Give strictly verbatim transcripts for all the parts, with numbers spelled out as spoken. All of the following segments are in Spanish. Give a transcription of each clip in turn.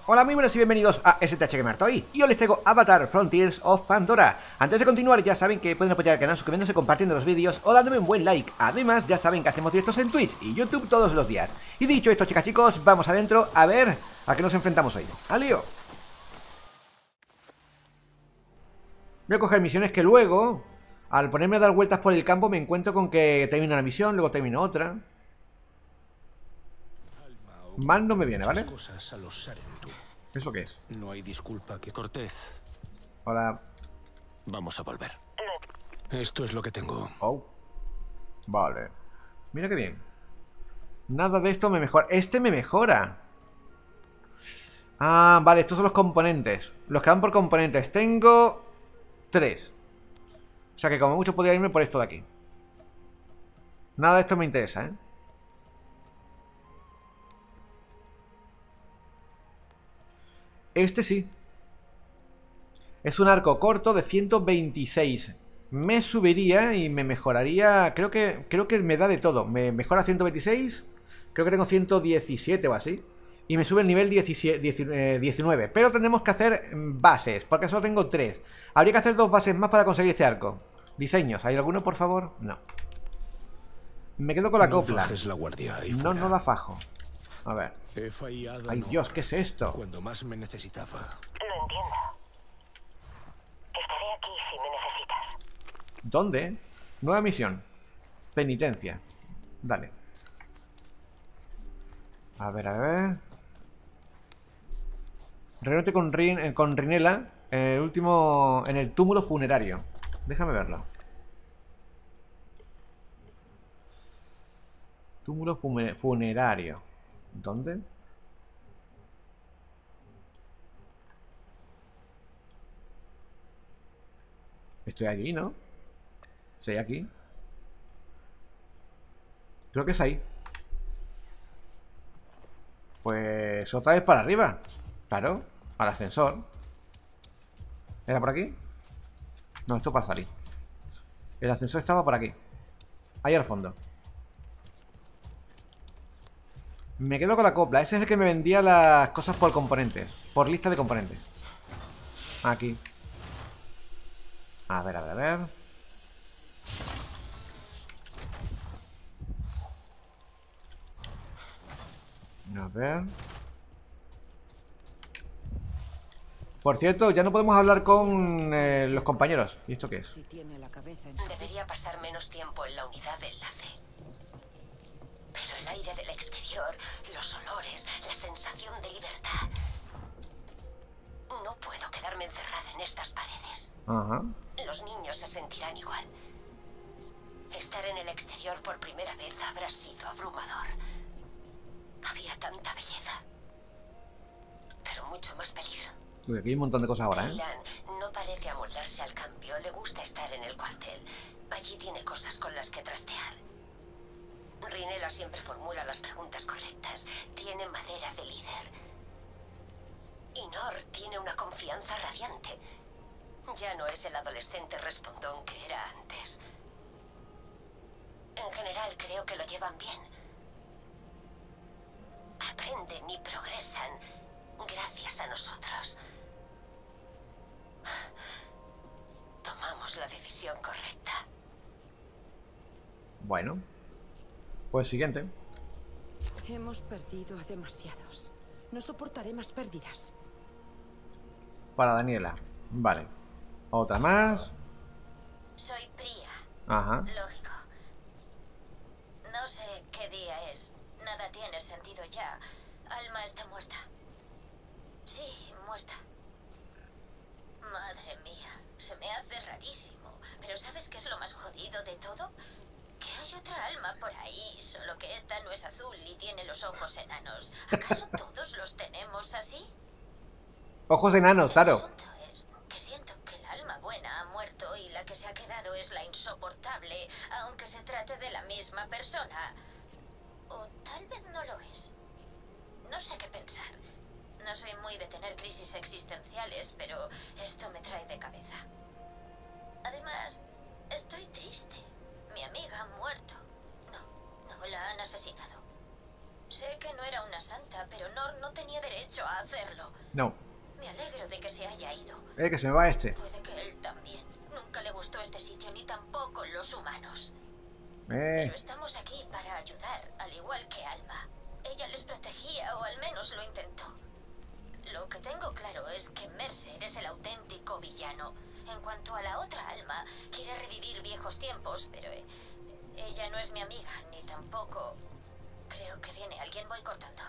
Hola, muy buenos y bienvenidos a S T H Gamer Toy. Y hoy les traigo Avatar Frontiers of Pandora. Antes de continuar, ya saben que pueden apoyar el canal suscribiéndose, compartiendo los vídeos o dándome un buen like. Además, ya saben que hacemos directos en Twitch y YouTube todos los días. Y dicho esto, chicas, chicos, vamos adentro a ver a qué nos enfrentamos hoy. ¡Al lío! Voy a coger misiones que luego, al ponerme a dar vueltas por el campo, me encuentro con que termino una misión, luego termino otra. Mal no me viene, ¿vale? Cosas a los Sarentu. ¿Eso qué es? No hay disculpa que... Cortez, Hola. vamos a volver. Esto es lo que tengo. Oh. Vale. Mira qué bien. Nada de esto me mejora. Este me mejora. Ah, vale, estos son los componentes. Los que van por componentes. Tengo tres. O sea que como mucho podría irme por esto de aquí. Nada de esto me interesa, ¿eh? Este sí. Es un arco corto de ciento veintiséis. Me subiría y me mejoraría. Creo que, creo que me da de todo. Me mejora ciento veintiséis. Creo que tengo ciento diecisiete o así. Y me sube el nivel diecinueve. Pero tendremos que hacer bases, porque solo tengo tres. Habría que hacer dos bases más para conseguir este arco. Diseños, ¿hay alguno, por favor? No. Me quedo con la No copla. fajes la guardia y No, fuera. no la fajo. A ver. He fallado. Ay, no. Dios, ¿qué es esto? Cuando más me necesitaba. Lo entiendo. Estaré aquí si me necesitas. ¿Dónde? Nueva misión. Penitencia. Dale. A ver, a ver. Reúnete con, Rin, eh, con Rinella en el último. En el túmulo funerario. Déjame verlo. Túmulo fume- funerario. ¿Dónde? Estoy aquí, ¿no? ¿Sí, aquí? Creo que es ahí. Pues otra vez para arriba. Claro, al ascensor. ¿Era por aquí? No, esto para salir. El ascensor estaba por aquí. Ahí al fondo. Me quedo con la copla. Ese es el que me vendía las cosas por componentes. Por lista de componentes. Aquí. A ver, a ver, a ver. A ver. Por cierto, ya no podemos hablar con eh, los compañeros. ¿Y esto qué es? Si tiene la cabeza en... Debería pasar menos tiempo en la unidad de enlace. Pero el aire del exterior, los olores, la sensación de libertad. No puedo quedarme encerrada en estas paredes. Ajá. Los niños se sentirán igual. Estar en el exterior por primera vez habrá sido abrumador. Había tanta belleza, pero mucho más peligro. Uy, aquí hay un montón de cosas ahora, ¿eh? Dylan no parece amoldarse al cambio. Le gusta estar en el cuartel. Allí tiene cosas con las que trastear. Rinella siempre formula las preguntas correctas. Tiene madera de líder. Y Nor tiene una confianza radiante. Ya no es el adolescente respondón que era antes. En general creo que lo llevan bien. Aprenden y progresan gracias a nosotros. Tomamos la decisión correcta. Bueno. Pues siguiente. Hemos perdido a demasiados. No soportaré más pérdidas. Para Daniela. Vale. Otra más. Soy Priya. Ajá. Lógico. No sé qué día es. Nada tiene sentido ya. Alma está muerta. Sí, muerta. Madre mía, se me hace rarísimo. Pero ¿sabes qué es lo más jodido de todo? Que hay otra alma por ahí, solo que esta no es azul y tiene los ojos enanos. ¿Acaso todos los tenemos así? Ojos enanos, El claro. asunto es que siento que el alma buena ha muerto y la que se ha quedado es la insoportable, aunque se trate de la misma persona. O tal vez no lo es. No sé qué pensar. No soy muy de tener crisis existenciales, pero esto me trae de cabeza. Además, estoy triste. Mi amiga ha muerto. No, no la han asesinado. Sé que no era una santa, pero Nor no tenía derecho a hacerlo. No. Me alegro de que se haya ido. Eh, que se me va este. Puede que él también. Nunca le gustó este sitio, ni tampoco los humanos. Eh. Pero estamos aquí para ayudar, al igual que Alma. Ella les protegía, o al menos lo intentó. Lo que tengo claro es que Mercer es el auténtico villano. En cuanto a la otra Alma, quiere revivir viejos tiempos, pero eh, ella no es mi amiga, ni tampoco... Creo que viene alguien, voy cortando.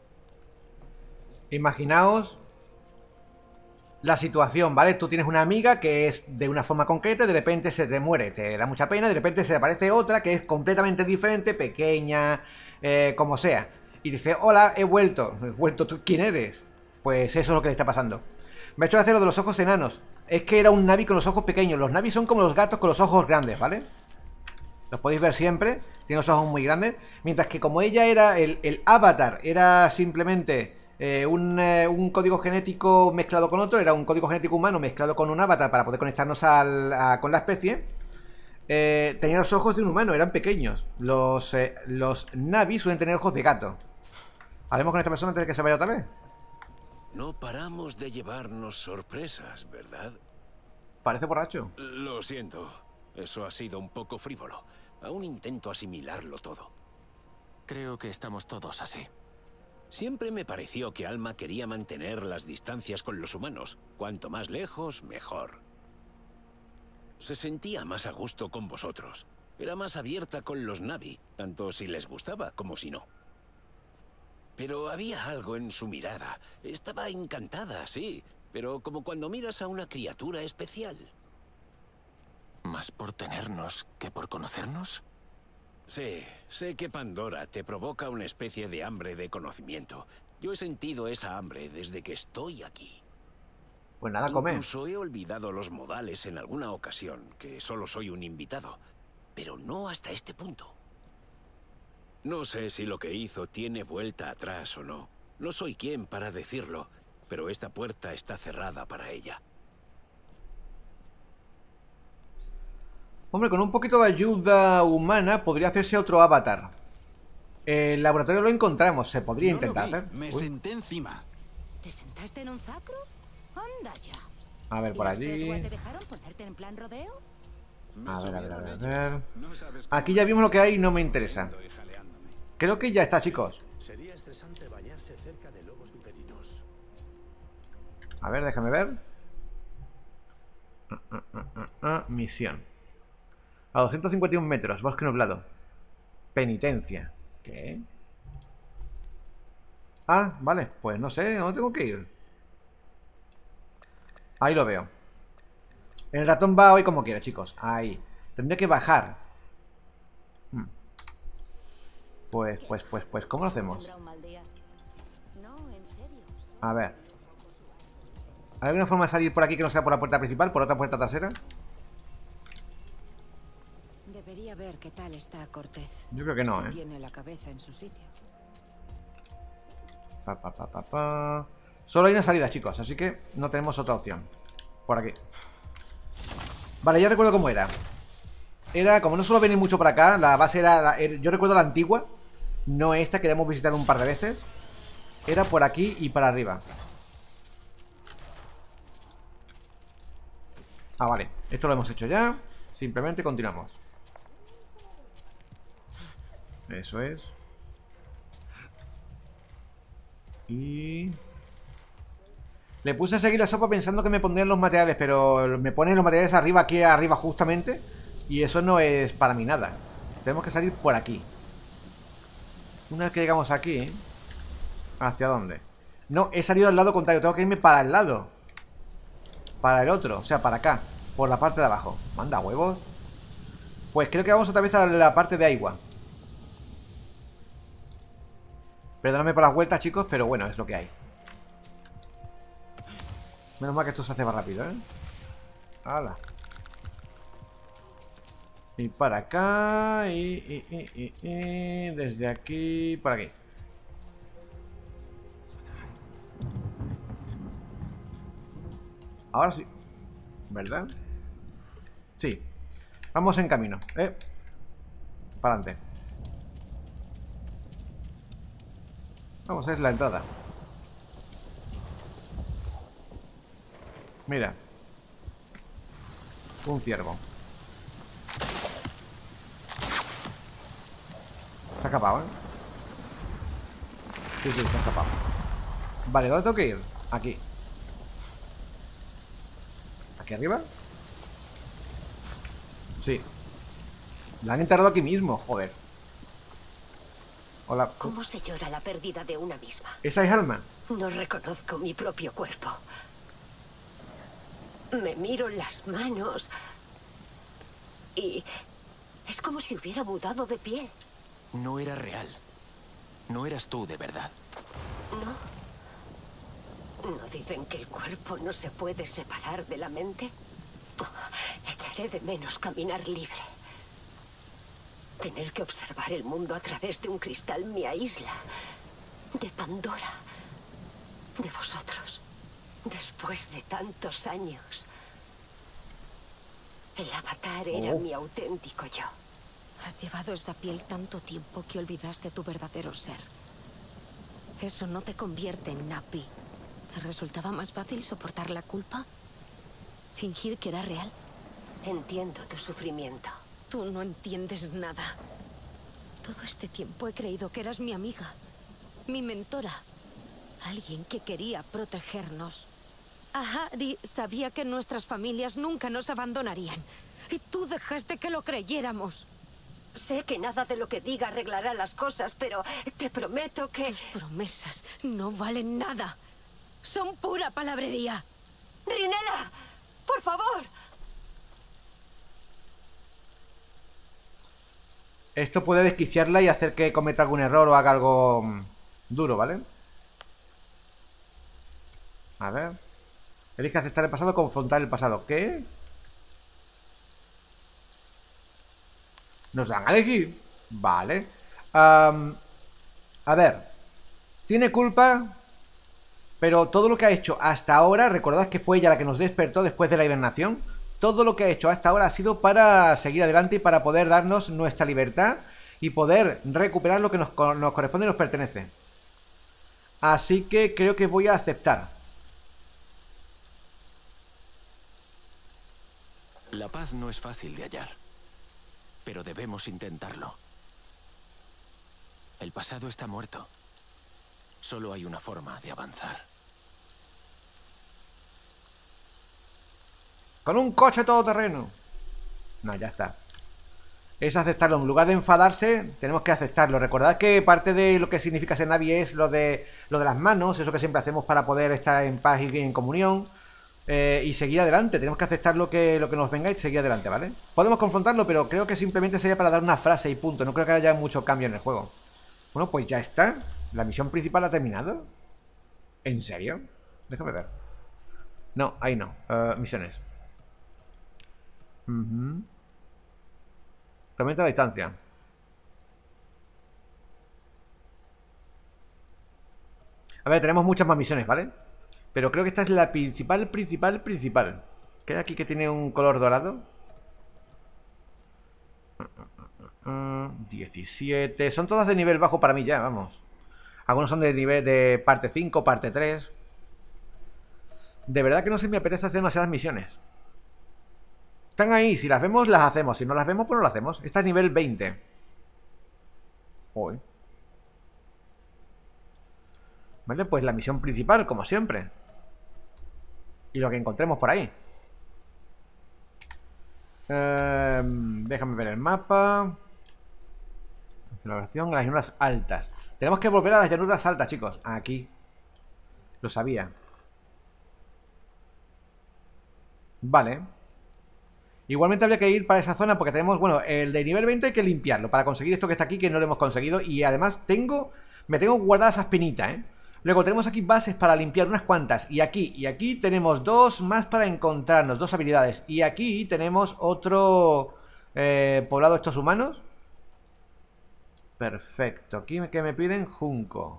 Imaginaos la situación, ¿vale? Tú tienes una amiga que es de una forma concreta y de repente se te muere, te da mucha pena, de repente se aparece otra que es completamente diferente, pequeña, eh, como sea. Y dice, hola, he vuelto. ¿He vuelto? ¿Tú quién eres? Pues eso es lo que le está pasando. Me ha hecho hacer lo de los ojos enanos. Es que era un Navi con los ojos pequeños. Los Navi son como los gatos con los ojos grandes, ¿vale? Los podéis ver siempre. Tiene los ojos muy grandes. Mientras que como ella era, el, el avatar era simplemente eh, un, eh, un código genético mezclado con otro. Era un código genético humano mezclado con un avatar para poder conectarnos al, a, con la especie. Eh, tenía los ojos de un humano, eran pequeños. Los, eh, los Navi suelen tener ojos de gato. Haremos con esta persona antes de que se vaya otra vez. No paramos de llevarnos sorpresas, ¿verdad? Parece borracho. Lo siento. Eso ha sido un poco frívolo. Aún intento asimilarlo todo. Creo que estamos todos así. Siempre me pareció que Alma quería mantener las distancias con los humanos. Cuanto más lejos, mejor. Se sentía más a gusto con vosotros. Era más abierta con los Navi, tanto si les gustaba como si no. Pero había algo en su mirada. Estaba encantada, sí, pero como cuando miras a una criatura especial. ¿Más por tenernos que por conocernos? Sí, sé que Pandora te provoca una especie de hambre de conocimiento. Yo he sentido esa hambre desde que estoy aquí. Pues nada, come. Incluso he olvidado los modales en alguna ocasión, que solo soy un invitado. Pero no hasta este punto. No sé si lo que hizo tiene vuelta atrás o no. No soy quien para decirlo, pero esta puerta está cerrada para ella. Hombre, con un poquito de ayuda humana podría hacerse otro avatar. El laboratorio lo encontramos, se podría No intentar lo vi, hacer. Me Uy. senté encima. ¿Te sentaste en un sacro? Anda ya. A ver, por ¿Y los de allí. Sua te dejaron ponerte en plan rodeo? A ver, a ver, a ver, a ver. Aquí ya vimos lo que hay y no me interesa. Creo que ya está, chicos. Sería estresante bañarse cerca de lobos viperinos. A ver, déjame ver. Ah, ah, ah, ah, ah, misión. A doscientos cincuenta y un metros, bosque nublado. Penitencia. ¿Qué? Ah, vale, pues no sé, ¿a dónde tengo que ir? Ahí lo veo. El ratón va hoy como quiera, chicos. Ahí. Tendré que bajar. Hmm. Pues, pues, pues, pues, ¿cómo lo hacemos? ¿Tendrá un mal día? No, en serio. A ver. ¿Hay alguna forma de salir por aquí que no sea por la puerta principal? ¿Por otra puerta trasera? Debería ver qué tal está Cortez. Yo creo que no, Si ¿eh? tiene la cabeza en su sitio. Pa, pa, pa, pa, pa. Solo hay una salida, chicos, así que no tenemos otra opción. Por aquí. Vale, ya recuerdo cómo era. Era, como no suelo venir mucho para acá, la base era, la, era... Yo recuerdo la antigua, no esta, que la hemos visitado un par de veces. Era por aquí y para arriba. Ah, vale, esto lo hemos hecho ya. Simplemente continuamos. Eso es. Y... Le puse a seguir la sopa pensando que me pondrían los materiales, pero me ponen los materiales arriba, aquí arriba justamente. Y eso no es para mí nada. Tenemos que salir por aquí. Una vez que llegamos aquí... ¿Hacia dónde? No, he salido al lado contrario. Tengo que irme para el lado. Para el otro, o sea, para acá. Por la parte de abajo. Manda huevos. Pues creo que vamos otra vez a la parte de agua. Perdóname por las vueltas, chicos, pero bueno, es lo que hay. Menos mal que esto se hace más rápido, ¿eh? ¡Hala! Y para acá. Y, y, y, y, y desde aquí. Por aquí. Ahora sí. ¿Verdad? Sí. Vamos en camino. ¿Eh? Para adelante. Vamos a ver la entrada. Mira. Un ciervo. Se ha escapado, ¿eh? Sí, sí, se ha escapado. Vale, ¿dónde tengo que ir? Aquí. ¿Aquí arriba? Sí. La han enterrado aquí mismo, joder. Hola. ¿Cómo se llora la pérdida de una misma? ¿Esa es Alma? No reconozco mi propio cuerpo. Me miro las manos y es como si hubiera mudado de piel. No era real. No eras tú de verdad. ¿No? ¿No dicen que el cuerpo no se puede separar de la mente? Oh, echaré de menos caminar libre. Tener que observar el mundo a través de un cristal me aísla. De Pandora. De vosotros. Después de tantos años. El avatar era Oh. mi auténtico yo. Has llevado esa piel tanto tiempo que olvidaste tu verdadero ser. Eso no te convierte en Napi. ¿Te resultaba más fácil soportar la culpa? ¿Fingir que era real? Entiendo tu sufrimiento. Tú no entiendes nada. Todo este tiempo he creído que eras mi amiga. Mi mentora. Alguien que quería protegernos. Ahari sabía que nuestras familias nunca nos abandonarían. Y tú dejaste que lo creyéramos. Sé que nada de lo que diga arreglará las cosas, pero te prometo que... Tus promesas no valen nada. Son pura palabrería. ¡Rinela! ¡Por favor! Esto puede desquiciarla y hacer que cometa algún error o haga algo mm, duro, ¿vale? A ver. Elige aceptar el pasado, confrontar el pasado. ¿Qué? Nos dan a elegir. Vale. Um, a ver. Tiene culpa. Pero todo lo que ha hecho hasta ahora, recordad que fue ella la que nos despertó después de la hibernación. Todo lo que ha hecho hasta ahora ha sido para seguir adelante y para poder darnos nuestra libertad y poder recuperar lo que nos, nos corresponde y nos pertenece. Así que creo que voy a aceptar. La paz no es fácil de hallar, pero debemos intentarlo. El pasado está muerto. Solo hay una forma de avanzar. Con un coche todoterreno. No, ya está. Es aceptarlo. En lugar de enfadarse, tenemos que aceptarlo. Recordad que parte de lo que significa ser Navi es lo de, lo de las manos. Eso que siempre hacemos para poder estar en paz y en comunión. Eh, y seguir adelante. Tenemos que aceptar lo que, lo que nos venga y seguir adelante, ¿vale? Podemos confrontarlo, pero creo que simplemente sería para dar una frase y punto. No creo que haya mucho cambio en el juego. Bueno, pues ya está. ¿La misión principal ha terminado? ¿En serio? Déjame ver. No, ahí no. Uh, misiones. Uh-huh. Aumenta la distancia. A ver, tenemos muchas más misiones, ¿vale? Pero creo que esta es la principal, principal, principal. ¿Qué hay aquí que tiene un color dorado? diecisiete. Son todas de nivel bajo para mí ya, vamos. Algunos son de nivel de parte cinco, parte tres. De verdad que no se me apetece hacer demasiadas misiones. Están ahí, si las vemos, las hacemos. Si no las vemos, pues no las hacemos. Esta es nivel veinte. Uy. Vale, pues la misión principal, como siempre. Y lo que encontremos por ahí. eh, Déjame ver el mapa. Celebración, las llanuras altas. Tenemos que volver a las llanuras altas, chicos. Aquí. Lo sabía. Vale. Igualmente habría que ir para esa zona porque tenemos, bueno, el de nivel veinte hay que limpiarlo para conseguir esto que está aquí, que no lo hemos conseguido. Y además tengo, me tengo guardadas esas pinitas, ¿eh? Luego tenemos aquí bases para limpiar unas cuantas. Y aquí, y aquí tenemos dos más para encontrarnos, dos habilidades. Y aquí tenemos otro eh, poblado de estos humanos. Perfecto. Aquí que me piden junco.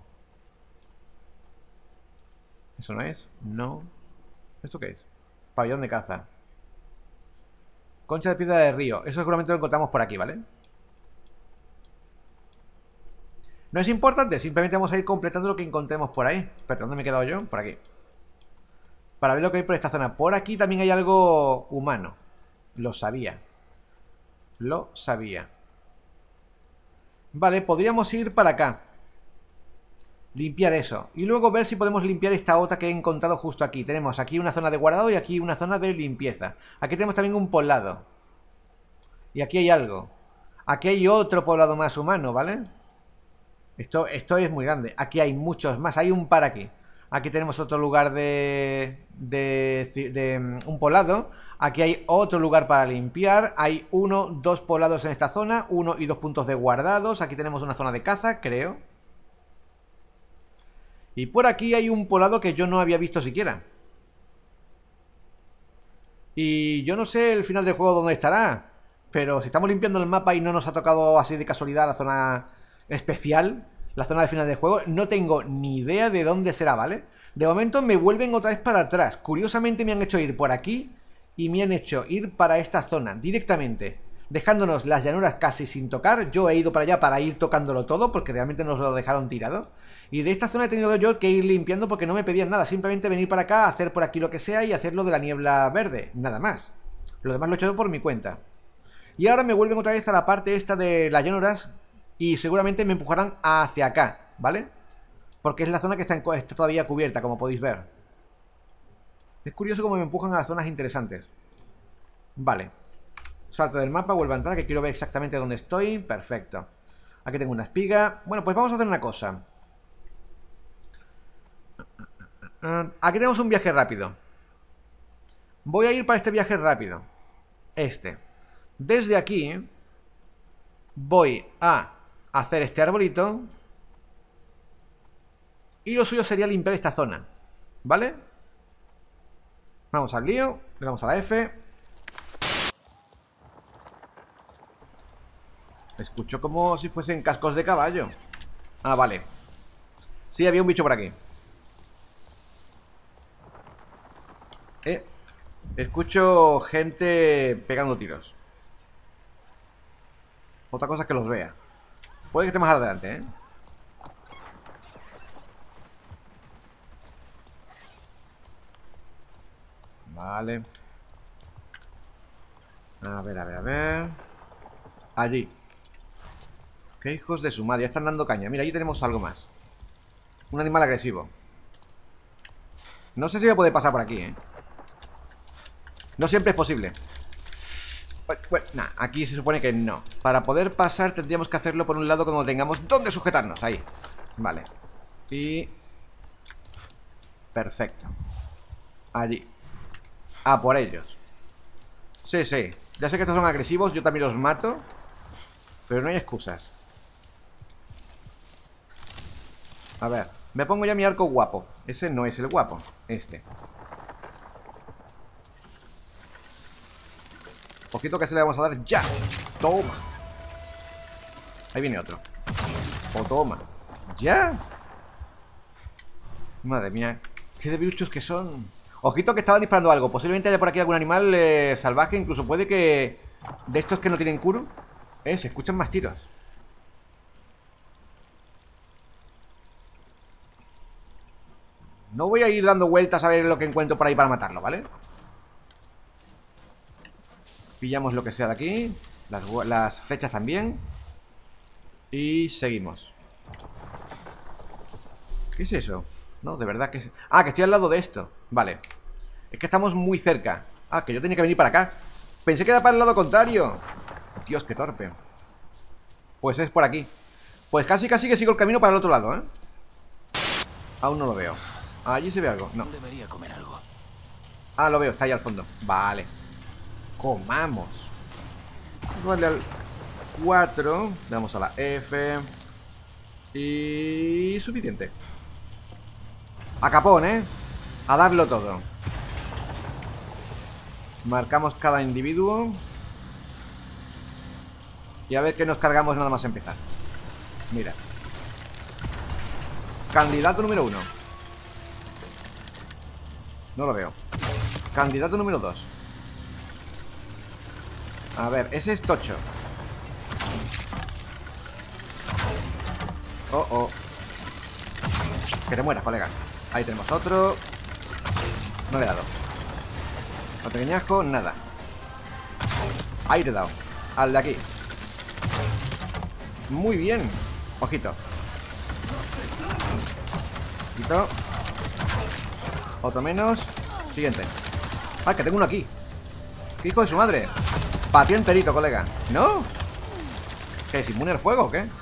¿Eso no es? No. ¿Esto qué es? Pabellón de caza. Concha de piedra de río. Eso seguramente lo encontramos por aquí, ¿vale? No es importante, simplemente vamos a ir completando lo que encontremos por ahí. Espérate, ¿dónde me he quedado yo? Por aquí. Para ver lo que hay por esta zona. Por aquí también hay algo humano. Lo sabía. Lo sabía. Vale, podríamos ir para acá. Limpiar eso. Y luego ver si podemos limpiar esta otra que he encontrado justo aquí. Tenemos aquí una zona de guardado y aquí una zona de limpieza. Aquí tenemos también un poblado. Y aquí hay algo. Aquí hay otro poblado más humano, ¿vale? Esto, esto es muy grande. Aquí hay muchos más. Hay un par aquí. Aquí tenemos otro lugar de, de, de, de un poblado. Aquí hay otro lugar para limpiar. Hay uno, dos poblados en esta zona. Uno y dos puntos de guardados. Aquí tenemos una zona de caza, creo. Y por aquí hay un poblado que yo no había visto siquiera. Y yo no sé el final del juego dónde estará. Pero si estamos limpiando el mapa y no nos ha tocado así de casualidad la zona especial, la zona de final del juego, no tengo ni idea de dónde será, ¿vale? De momento me vuelven otra vez para atrás. Curiosamente me han hecho ir por aquí y me han hecho ir para esta zona directamente, dejándonos las llanuras casi sin tocar. Yo he ido para allá para ir tocándolo todo, porque realmente nos lo dejaron tirado. Y de esta zona he tenido yo que ir limpiando porque no me pedían nada. Simplemente venir para acá, hacer por aquí lo que sea y hacerlo de la niebla verde, nada más. Lo demás lo he hecho por mi cuenta. Y ahora me vuelven otra vez a la parte esta de las llanuras y seguramente me empujarán hacia acá, ¿vale? Porque es la zona que está, en, está todavía cubierta, como podéis ver. Es curioso cómo me empujan a las zonas interesantes. Vale. Salto del mapa, vuelvo a entrar, que quiero ver exactamente dónde estoy. Perfecto. Aquí tengo una espiga. Bueno, pues vamos a hacer una cosa. Aquí tenemos un viaje rápido. Voy a ir para este viaje rápido. Este. Desde aquí voy a hacer este arbolito. Y lo suyo sería limpiar esta zona, ¿vale? Vamos al lío. Le damos a la F. Escucho como si fuesen cascos de caballo. Ah, vale. Sí, había un bicho por aquí. Eh Escucho gente pegando tiros. Otra cosa es que los vea. Puede que esté más adelante, ¿eh? Vale. A ver, a ver, a ver. Allí. Qué hijos de su madre, ya están dando caña. Mira, allí tenemos algo más. Un animal agresivo. No sé si voy a poder pasar por aquí, ¿eh? No siempre es posible. Bueno, nah, aquí se supone que no. Para poder pasar tendríamos que hacerlo por un lado cuando tengamos dónde sujetarnos. Ahí. Vale. Y... perfecto. Allí. A por ellos. Sí, sí. Ya sé que estos son agresivos, yo también los mato. Pero no hay excusas. A ver. Me pongo ya mi arco guapo. Ese no es el guapo. Este. Ojito que se le vamos a dar ya. Toma. Ahí viene otro. O toma. Ya. Madre mía. Qué de bichos que son. Ojito que estaban disparando algo. Posiblemente haya por aquí algún animal eh, salvaje. Incluso puede que... de estos que no tienen Kuru. Eh, se escuchan más tiros. No voy a ir dando vueltas a ver lo que encuentro por ahí para matarlo, ¿vale? Pillamos lo que sea de aquí. Las, las flechas también. Y seguimos. ¿Qué es eso? No, de verdad que es... ah, que estoy al lado de esto. Vale. Es que estamos muy cerca. Ah, que yo tenía que venir para acá. Pensé que era para el lado contrario. Dios, qué torpe. Pues es por aquí. Pues casi casi que sigo el camino para el otro lado, ¿eh? Aún no lo veo. Allí se ve algo. No. Debería comer algo. Ah, lo veo, está ahí al fondo. Vale. Comamos. Vamos a darle al cuatro. Le damos a la F. Y... suficiente. A capón, ¿eh? A darlo todo. Marcamos cada individuo. Y a ver qué nos cargamos nada más empezar. Mira. Candidato número uno. No lo veo. Candidato número dos. A ver, ese es tocho. Oh, oh. Que te mueras, colega. Ahí tenemos otro. No le he dado. No pequeñasco, nada. Ahí te he dado. Al de aquí. Muy bien. Ojito. Ojito. Otro menos. Siguiente. Ah, que tengo uno aquí. ¿Qué hijo de su madre? Para ti enterito, colega. ¿No? ¿Qué? ¿Es inmune al fuego o qué?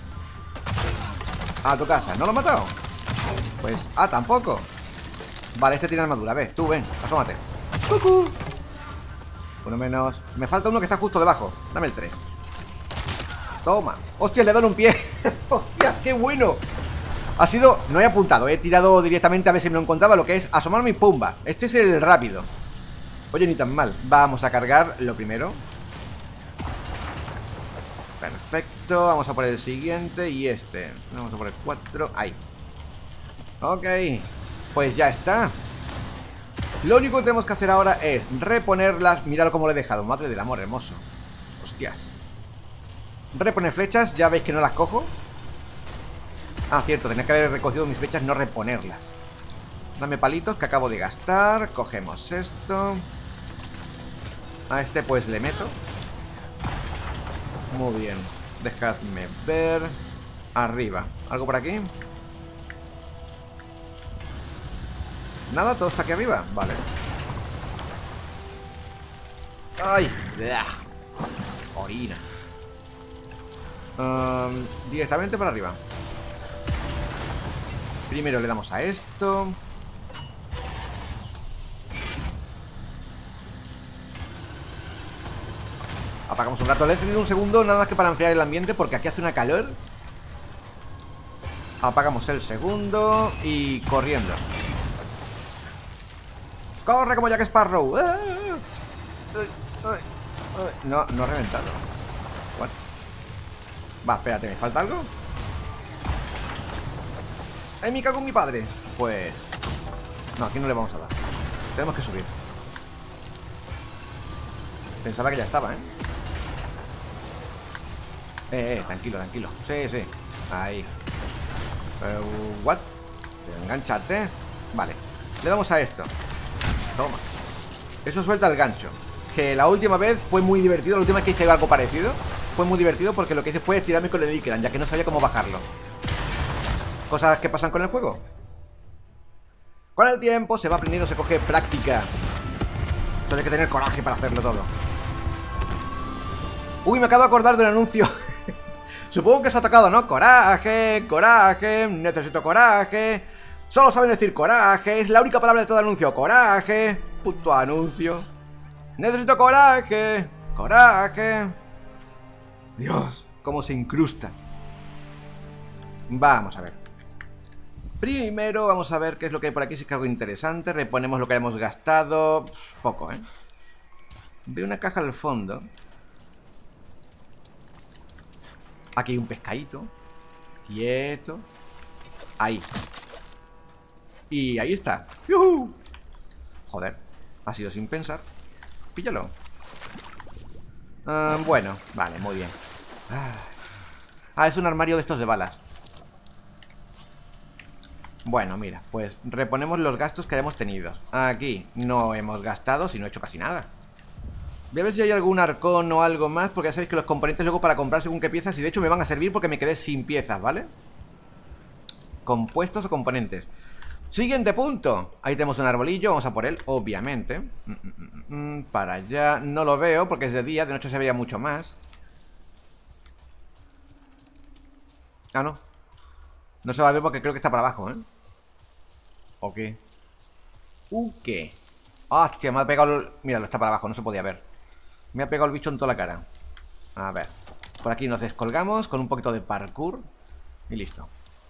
A tu casa. ¿No lo he matado? Pues... Ah, tampoco. Vale, este tiene armadura. Ve, tú ven, asómate. ¡Cucú! Uno menos. Me falta uno que está justo debajo. Dame el tres. Toma. Hostia, le he dado un pie. Hostia, qué bueno. Ha sido... No he apuntado, he tirado directamente a ver si me lo encontraba. Lo que es asomarme y pumba. Este es el rápido. Oye, ni tan mal. Vamos a cargar lo primero. Perfecto. Vamos a por el siguiente y este. Vamos a por el cuatro. Ahí. Ok. Pues ya está. Lo único que tenemos que hacer ahora es reponerlas. Mirad cómo lo he dejado. Madre del amor hermoso. Hostias. Reponer flechas. Ya veis que no las cojo. Ah, cierto. Tenía que haber recogido mis flechas, no reponerlas. Dame palitos que acabo de gastar. Cogemos esto. A este pues le meto. Muy bien. Dejadme ver. Arriba. ¿Algo por aquí? Nada, todo está aquí arriba. Vale. ¡Ay! ¡Blah! Orina. um, Directamente para arriba. Primero le damos a esto. Apagamos un rato. Le he encendido un segundo nada más que para enfriar el ambiente, porque aquí hace una calor. Apagamos el segundo. Y corriendo. ¡Corre como Jack Sparrow! No, no he reventado. Bueno. Va, espérate, ¿me falta algo? ¡Ay, me cago en mi padre! Pues... No, aquí no le vamos a dar. Tenemos que subir. Pensaba que ya estaba, ¿eh? Eh, eh, tranquilo, tranquilo. Sí, sí. Ahí. Uh, ¿What? Enganchate. Vale. Le damos a esto. Toma. Eso suelta el gancho. Que la última vez fue muy divertido. La última vez que hice algo parecido fue muy divertido porque lo que hice fue tirarme con el Ikeran, ya que no sabía cómo bajarlo. Cosas que pasan con el juego. Con el tiempo se va aprendiendo, se coge práctica. Solo hay que tener coraje para hacerlo todo. Uy, me acabo de acordar de un anuncio. Supongo que se ha tocado, ¿no? Coraje, coraje, necesito coraje. Solo saben decir coraje. Es la única palabra de todo el anuncio. Coraje. Puto anuncio. Necesito coraje. Coraje. Dios, cómo se incrusta. Vamos a ver. Primero vamos a ver qué es lo que hay por aquí. Si es que algo interesante. Reponemos lo que hemos gastado. Poco, ¿eh? Veo una caja al fondo. Aquí hay un pescadito. Quieto. Ahí. Y ahí está. ¡Yuhu! Joder, ha sido sin pensar. Píllalo. uh, Bueno, vale, muy bien. Ah, es un armario de estos de balas. Bueno, mira, pues reponemos los gastos que hayamos tenido. Aquí no hemos gastado, si no he hecho casi nada. Voy a ver si hay algún arcón o algo más, porque ya sabéis que los componentes luego para comprar según qué piezas, y de hecho me van a servir porque me quedé sin piezas, ¿vale? Compuestos o componentes. Siguiente punto. Ahí tenemos un arbolillo, vamos a por él, obviamente. mm, mm, mm, Para allá, no lo veo porque es de día, de noche se veía mucho más. Ah, no. No se va a ver porque creo que está para abajo, ¿eh? ¿O qué? ¿Uh, qué? Hostia, me ha pegado el... Míralo, está para abajo, no se podía ver. Me ha pegado el bicho en toda la cara. A ver. Por aquí nos descolgamos con un poquito de parkour. Y listo.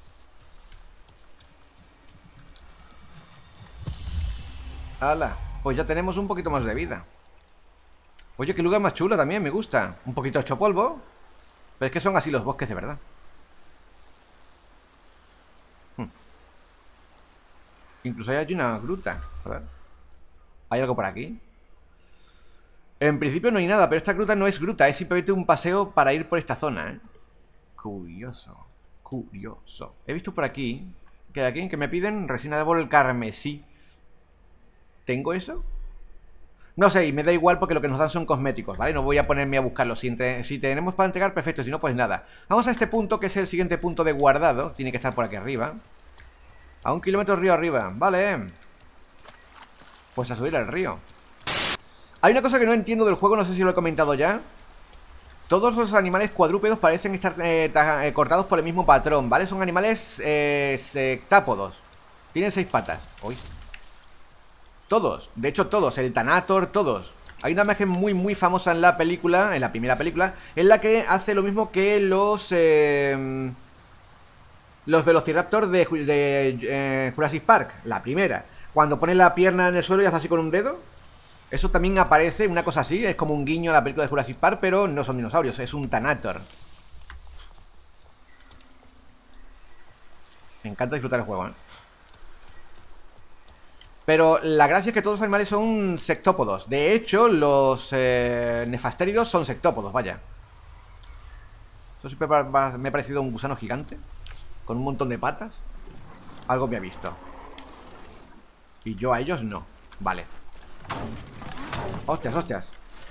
¡Hala! Pues ya tenemos un poquito más de vida. Oye, qué lugar más chulo también, me gusta. Un poquito hecho polvo. Pero es que son así los bosques de verdad. hmm. Incluso hay una gruta. A ver. ¿Hay algo por aquí? En principio no hay nada, pero esta gruta no es gruta. Es simplemente un paseo para ir por esta zona, ¿eh? Curioso. Curioso. He visto por aquí que aquí que me piden resina de árbol carmesí. ¿Tengo eso? No sé, y me da igual porque lo que nos dan son cosméticos, ¿vale? No voy a ponerme a buscarlo. Si, entre, si tenemos para entregar, perfecto. Si no, pues nada. Vamos a este punto, que es el siguiente punto de guardado. Tiene que estar por aquí arriba. A un kilómetro río arriba. Vale. Pues a subir al río. Hay una cosa que no entiendo del juego, no sé si lo he comentado ya. Todos los animales cuadrúpedos parecen estar eh, eh, cortados por el mismo patrón, ¿vale? Son animales eh, sectápodos. Tienen seis patas. Uy. Todos, de hecho todos, el Thanator, todos. Hay una imagen muy muy famosa en la película, en la primera película, en la que hace lo mismo que los eh, los Velociraptor de, de eh, Jurassic Park, la primera. Cuando pone la pierna en el suelo y hace así con un dedo. Eso también aparece, una cosa así, es como un guiño a la película de Jurassic Park, pero no son dinosaurios, es un Thanator. Me encanta disfrutar el juego, ¿eh? Pero la gracia es que todos los animales son sectópodos. De hecho, los eh, nefastéridos son sectópodos, vaya. Eso siempre me ha parecido un gusano gigante con un montón de patas. Algo me ha visto. Y yo a ellos no. Vale. Hostias, hostias.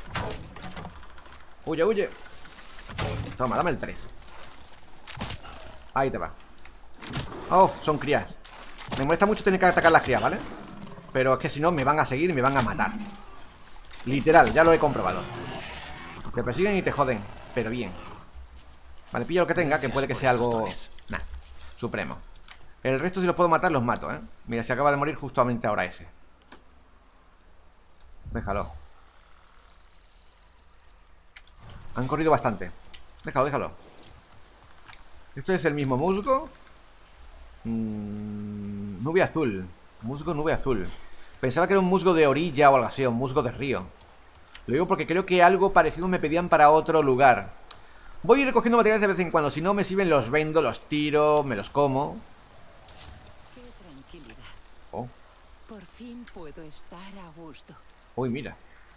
Huye, huye. Toma, dame el tres. Ahí te va. Oh, son crías. Me molesta mucho tener que atacar las crías, ¿vale? Pero es que si no me van a seguir y me van a matar. Literal, ya lo he comprobado. Te persiguen y te joden, pero bien. Vale, pilla lo que tenga, que puede que sea algo... Nah, supremo. El resto si los puedo matar, los mato, ¿eh? Mira, se acaba de morir justamente ahora ese. Déjalo. Han corrido bastante. Déjalo, déjalo. Esto es el mismo musgo. mm, Nube azul. Musgo nube azul. Pensaba que era un musgo de orilla o algo así, un musgo de río. Lo digo porque creo que algo parecido me pedían para otro lugar. Voy a ir recogiendo materiales de vez en cuando. Si no me sirven, los vendo, los tiro, me los como. Qué tranquilidad. Oh. Por fin puedo estar a gusto. Uy, mira.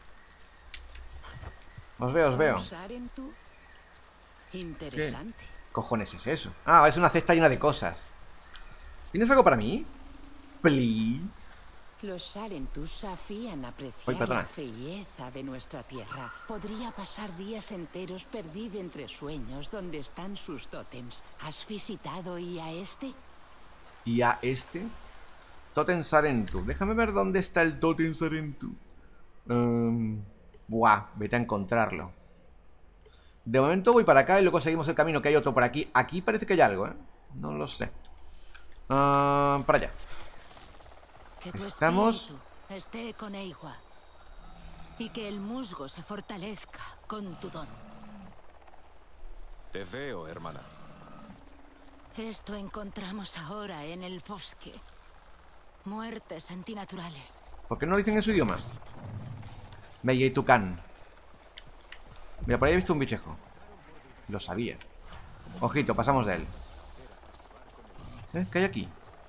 Os veo, os veo. Sarentu. Interesante. ¿Qué cojones es eso? Ah, es una cesta llena de cosas. ¿Tienes algo para mí? Please. Los Sarentus sabían apreciar Uy, perdona. la belleza de nuestra tierra. Podría pasar días enteros perdido entre sueños donde están sus tótems. ¿Has visitado y a este? ¿Y a este? Totem Sarentu. Déjame ver dónde está el Totem Sarentu. Um, buah, vete a encontrarlo. De momento voy para acá y luego seguimos el camino, que hay otro por aquí. Aquí parece que hay algo, ¿eh? No lo sé. Uh, para allá. Que tu Estamos... espíritu esté con Eiwa. Y que el musgo se fortalezca con tu don. Te veo, hermana. Esto encontramos ahora en el bosque. Muertes antinaturales. ¿Por qué no lo dicen en su idioma? Mei Tucán. Mira, por ahí he visto un bichejo. Lo sabía. Ojito, pasamos de él. ¿Eh? ¿Qué hay aquí?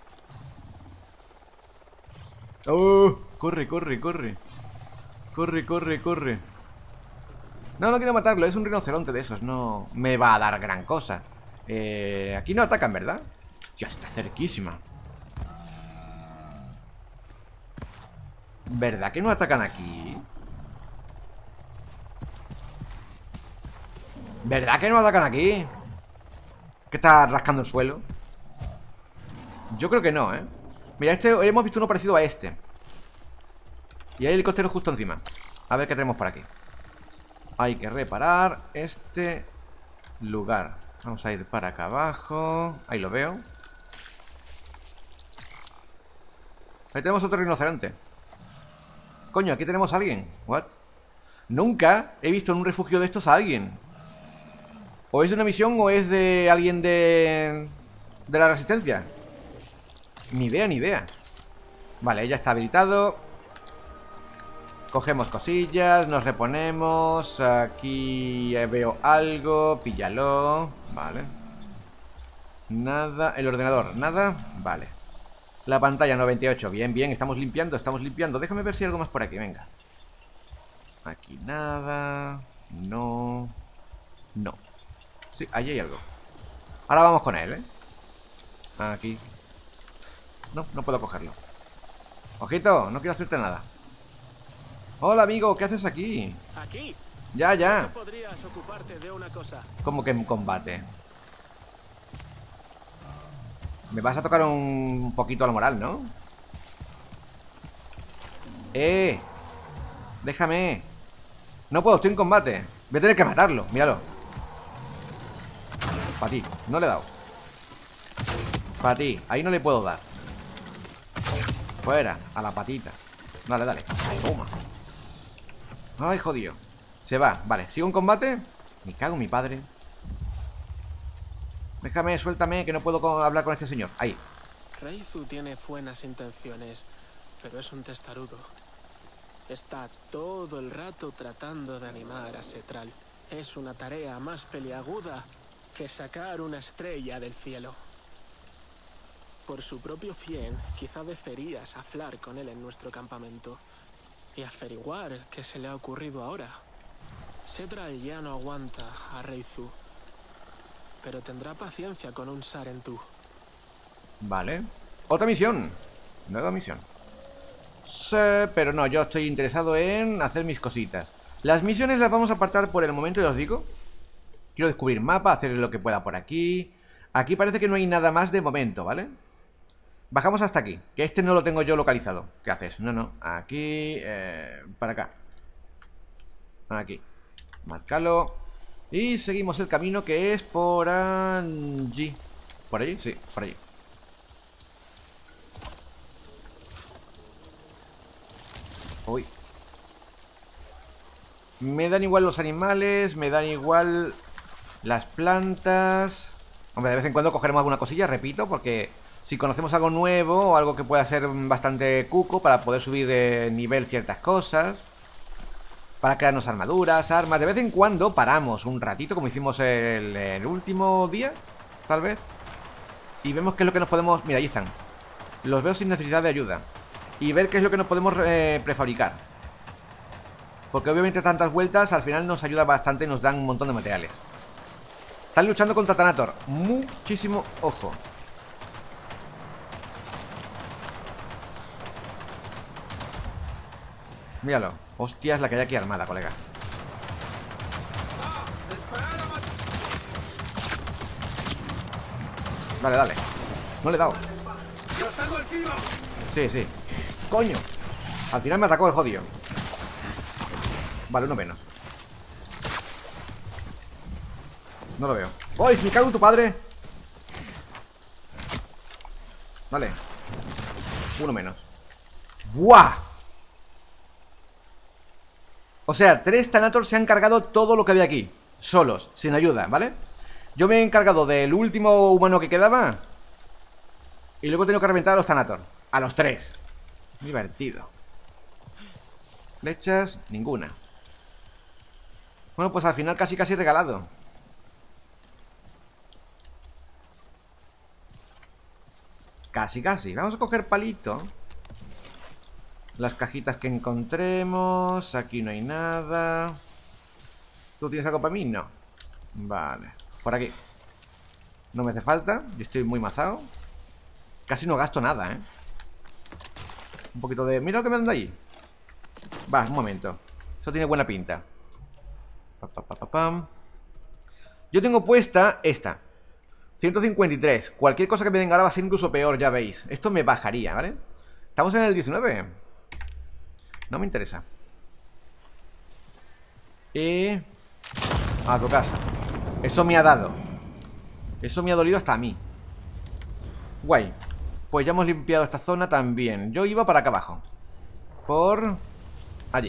¡Oh! Corre, corre, corre. Corre, corre, corre. No, no quiero matarlo, es un rinoceronte de esos. No me va a dar gran cosa. eh, Aquí no atacan, ¿verdad? Hostia, está cerquísima. ¿Verdad que no atacan aquí? ¿Verdad que no atacan aquí? ¿Que está rascando el suelo? Yo creo que no, ¿eh? Mira, este, hoy hemos visto uno parecido a este. Y hay helicóptero justo encima. A ver qué tenemos por aquí. Hay que reparar este lugar. Vamos a ir para acá abajo. Ahí lo veo. Ahí tenemos otro rinoceronte. Coño, aquí tenemos a alguien. ¿What? Nunca he visto en un refugio de estos a alguien. O es de una misión o es de alguien de... de la resistencia. Ni idea, ni idea. Vale, ya está habilitado. Cogemos cosillas, nos reponemos. Aquí veo algo. Píllalo. Vale. Nada. El ordenador, nada. Vale. La pantalla noventa y ocho. Bien, bien, estamos limpiando, estamos limpiando. Déjame ver si hay algo más por aquí, venga. Aquí nada. No. No. Sí, ahí hay algo. Ahora vamos con él, ¿eh? Aquí. No, no puedo cogerlo. Ojito, no quiero hacerte nada. Hola, amigo, ¿qué haces aquí? ¿Aquí? Ya, ya. ¿No podrías ocuparte de una cosa? Como que en combate. Me vas a tocar un poquito la moral, ¿no? ¡Eh! Déjame. No puedo, estoy en combate. Voy a tener que matarlo, míralo. Para ti, no le he dado. Para ti, ahí no le puedo dar. Fuera, a la patita. Dale, dale, toma. Ay, jodido. Se va, vale, ¿sigo en combate? Me cago en mi padre. Déjame, suéltame, que no puedo hablar con este señor. Ahí. Reizu tiene buenas intenciones, pero es un testarudo. Está todo el rato tratando de animar a Setral. Es una tarea más peliaguda que sacar una estrella del cielo. Por su propio bien, quizá deberías hablar con él en nuestro campamento y averiguar qué se le ha ocurrido ahora. Setral ya no aguanta a Reizu, pero tendrá paciencia con un Sarentu. Vale. Otra misión. Nueva misión. Sí, pero no, yo estoy interesado en hacer mis cositas. Las misiones las vamos a apartar por el momento, ya os digo. Quiero descubrir mapa, hacer lo que pueda por aquí. Aquí parece que no hay nada más de momento, ¿vale? Bajamos hasta aquí, que este no lo tengo yo localizado. ¿Qué haces? No, no, aquí, eh, para acá. Aquí. Márcalo. Y seguimos el camino que es por allí. ¿Por allí? Sí, por allí. Uy. Me dan igual los animales, me dan igual las plantas. Hombre, de vez en cuando cogeremos alguna cosilla, repito, porque si conocemos algo nuevo o algo que pueda ser bastante cuco para poder subir de nivel ciertas cosas, para crearnos armaduras, armas. De vez en cuando paramos un ratito, como hicimos el, el último día, tal vez, y vemos qué es lo que nos podemos... Mira, ahí están. Los veo sin necesidad de ayuda. Y ver qué es lo que nos podemos eh, prefabricar. Porque obviamente tantas vueltas al final nos ayuda bastante y nos dan un montón de materiales. Están luchando contra Thanator. Muchísimo ojo. Míralo. Hostia, es la que hay aquí armada, colega. Dale, dale. No le he dado. Sí, sí. Coño. Al final me atacó el jodido. Vale, uno menos. No lo veo. ¡Ay, me cago en tu padre! Vale. Uno menos. ¡Buah! O sea, tres Thanator se han cargado todo lo que había aquí. Solos, sin ayuda, ¿vale? Yo me he encargado del último humano que quedaba. Y luego he tenido que reventar a los Thanator. A los tres. Divertido. Flechas, ninguna. Bueno, pues al final casi casi regalado. Casi casi. Vamos a coger palito. Las cajitas que encontremos. Aquí no hay nada. ¿Tú tienes algo para mí? No. Vale. Por aquí. No me hace falta. Yo estoy muy mazado. Casi no gasto nada, ¿eh? Un poquito de... Mira lo que me dan de ahí. Va, un momento. Eso tiene buena pinta. Pa, pa, pa, pa, pam. Yo tengo puesta esta. ciento cincuenta y tres. Cualquier cosa que me den ahora va a ser incluso peor, ya veis. Esto me bajaría, ¿vale? Estamos en el diecinueve. No me interesa. Y... a tu casa. Eso me ha dado. Eso me ha dolido hasta a mí. Guay. Pues ya hemos limpiado esta zona también. Yo iba para acá abajo. Por... allí.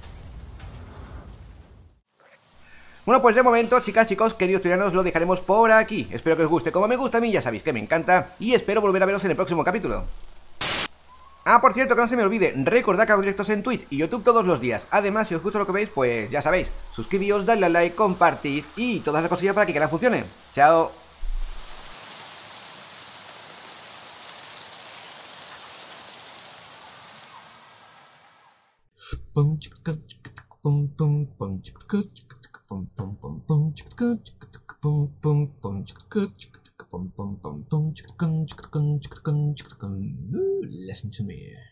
Bueno, pues de momento, chicas, chicos, queridos tiranos, lo dejaremos por aquí. Espero que os guste como me gusta a mí, ya sabéis que me encanta. Y espero volver a veros en el próximo capítulo. Ah, por cierto, que no se me olvide, recordad que hago directos en Twitch y YouTube todos los días. Además, si os gusta lo que veis, pues ya sabéis, suscribíos, dadle al like, compartid y todas las cosillas para que el canal funcione. Chao. Pum pum pum pum pum pum pum pum pum pum pum pum pum Listen to me.